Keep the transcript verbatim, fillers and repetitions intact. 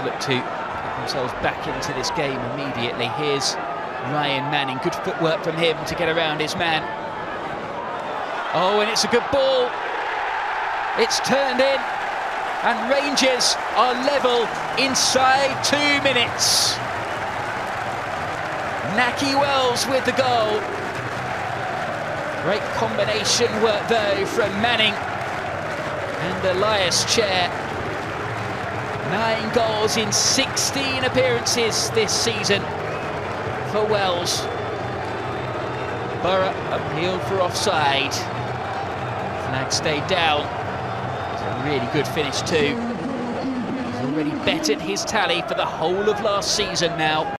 look to get themselves back into this game immediately. Here's Ryan Manning, good footwork from him to get around his man. Oh, and it's a good ball. It's turned in, and Rangers are level inside two minutes. Naki Wellss with the goal. Great combination work though from Manning and Elias Chair. Nine goals in sixteen appearances this season for Wellss. Borough appealed for offside. Flag stayed down. It's a really good finish too. He's already bettered his tally for the whole of last season now.